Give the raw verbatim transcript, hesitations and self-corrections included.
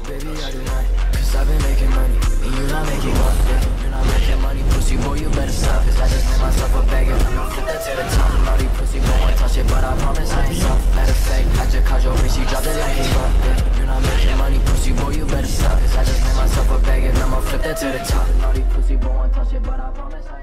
baby, I do not. Cause I've been making money, and you're not making up. Yeah, you're not making money, pussy boy, you better stop. Cause I just made myself a bag and I'ma flip that to the top. All these pussy boy won't touch it, but I promise I ain't soft. Matter of fact, I just caught your bitch, she dropped it like a rock. Yeah, you're not making money, pussy boy, you better stop. Cause I just made myself a bag and I'ma flip that to the top. All these pussy boy won't touch it, but I promise I